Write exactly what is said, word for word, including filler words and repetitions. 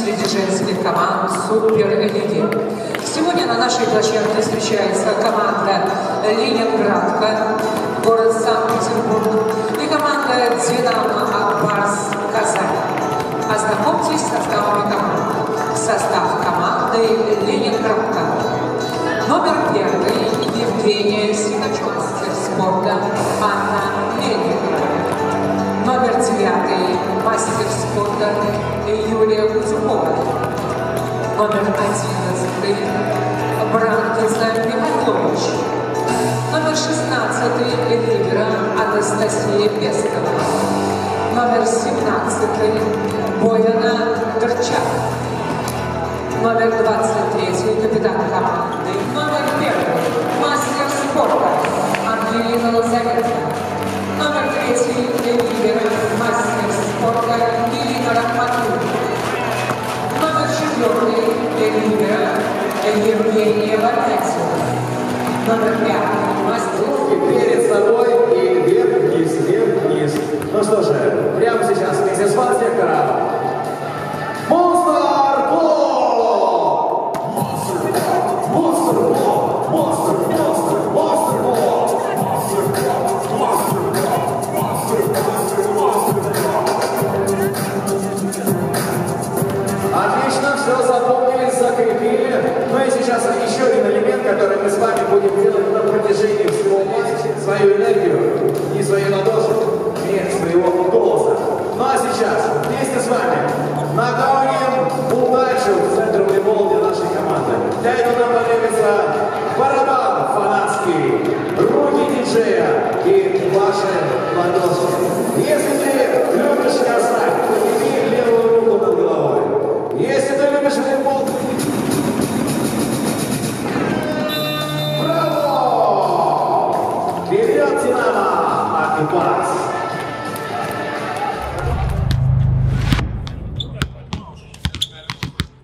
среди женских команд Суперлиги. Сегодня на нашей площадке встречается команда Ленинградка, город Санкт-Петербург, и команда Динамо Акбарс Казань. Ознакомьтесь с составами команд. Состав команды Ленинградка. Номер первый Евгения Сикачева, мастер спорта Анна Мельникова. Номер девятый мастер спорта Юлия Кузюкова. Номер одиннадцатый Бранкиза Михайлович. Номер шестнадцатый лидера Анастасия Пескова. Номер семнадцатый Бояна Горчак. Номер двадцать третий капитан команды. Номер первый мастер спорта Ангелина Лазаренко. Номер третий лидер мастер спорта Ирина Рахматуллина. Номер четвертый лидер Евгения Варнятина. Номер пятый мастер. Перед собой и вверх-вниз, вверх-вниз. Ну что же, прямо сейчас вместе с вас сектора Monster Ball! Monster Ball! Monster Ball! Monster Monster Monster Ball! Monster Ball! Monster Ball! Monster Monster Monster Ball! Отлично, все запомнили, закрепили. Ну и сейчас еще один элемент, который мы с вами будем делать на протяжении всего матча. Свою энергию и свои ладошки